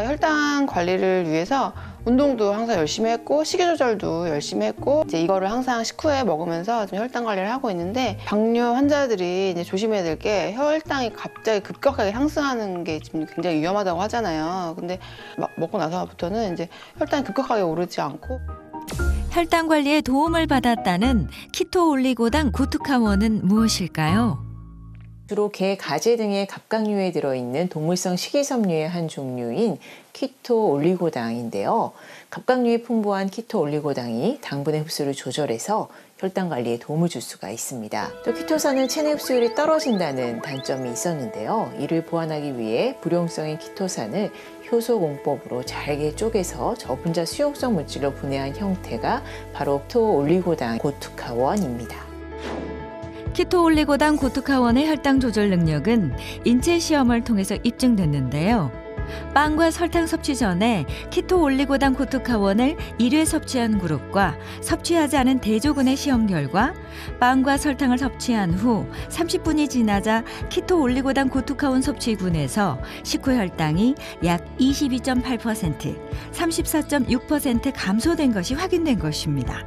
혈당 관리를 위해서 운동도 항상 열심히 했고 식이 조절도 열심히 했고 이제 이거를 항상 식후에 먹으면서 좀 혈당 관리를 하고 있는데, 당뇨 환자들이 이제 조심해야 될 게 혈당이 갑자기 급격하게 상승하는 게 지금 굉장히 위험하다고 하잖아요. 근데 먹고 나서부터는 이제 혈당이 급격하게 오르지 않고. 혈당 관리에 도움을 받았다는 키토 올리고당 고투카원은 무엇일까요? 주로 게, 가재 등의 갑각류에 들어있는 동물성 식이섬유의 한 종류인 키토 올리고당인데요. 갑각류에 풍부한 키토 올리고당이 당분의 흡수를 조절해서 혈당 관리에 도움을 줄 수가 있습니다. 또 키토산은 체내 흡수율이 떨어진다는 단점이 있었는데요. 이를 보완하기 위해 불용성인 키토산을 효소 공법으로 잘게 쪼개서 저분자 수용성 물질로 분해한 형태가 바로 키토 올리고당 고투카원입니다. 키토 올리고당 고투카원의 혈당 조절 능력은 인체 시험을 통해서 입증됐는데요. 빵과 설탕 섭취 전에 키토 올리고당 고투카원을 1회 섭취한 그룹과 섭취하지 않은 대조군의 시험 결과, 빵과 설탕을 섭취한 후 30분이 지나자 키토 올리고당 고투카원 섭취군에서 식후 혈당이 약 22.8%, 34.6% 감소된 것이 확인된 것입니다.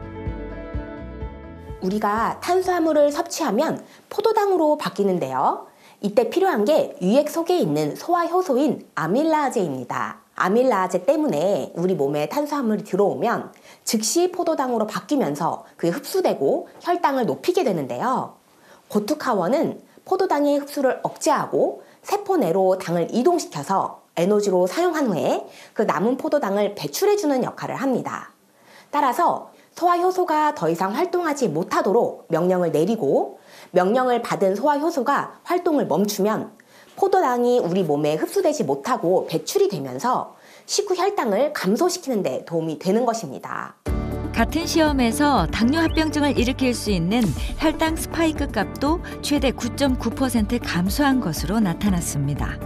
우리가 탄수화물을 섭취하면 포도당으로 바뀌는데요. 이때 필요한 게 유액 속에 있는 소화효소인 아밀라아제입니다. 아밀라아제 때문에 우리 몸에 탄수화물이 들어오면 즉시 포도당으로 바뀌면서 그게 흡수되고 혈당을 높이게 되는데요. 고투카원은 포도당의 흡수를 억제하고 세포 내로 당을 이동시켜서 에너지로 사용한 후에 그 남은 포도당을 배출해주는 역할을 합니다. 따라서 소화효소가 더 이상 활동하지 못하도록 명령을 내리고, 명령을 받은 소화효소가 활동을 멈추면 포도당이 우리 몸에 흡수되지 못하고 배출이 되면서 식후 혈당을 감소시키는 데 도움이 되는 것입니다. 같은 시험에서 당뇨 합병증을 일으킬 수 있는 혈당 스파이크 값도 최대 9.9% 감소한 것으로 나타났습니다.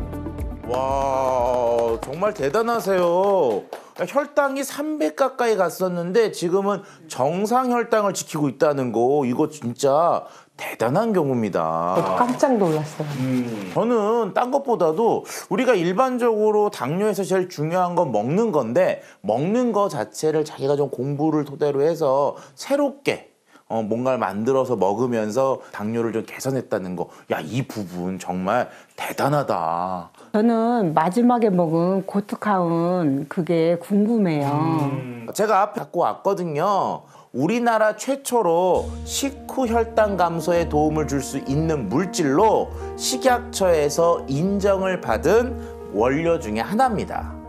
와, 정말 대단하세요. 혈당이 300 가까이 갔었는데 지금은 정상 혈당을 지키고 있다는 거, 이거 진짜 대단한 경우입니다. 깜짝 놀랐어요. 저는 딴 것보다도 우리가 일반적으로 당뇨에서 제일 중요한 건 먹는 건데, 먹는 거 자체를 자기가 좀 공부를 토대로 해서 새롭게 뭔가를 만들어서 먹으면서 당뇨를 좀 개선했다는 거, 야, 이 부분 정말 대단하다. 저는 마지막에 먹은 고투카운 그게 궁금해요. 제가 앞에 갖고 왔거든요. 우리나라 최초로 식후 혈당 감소에 도움을 줄 수 있는 물질로 식약처에서 인정을 받은 원료 중에 하나입니다.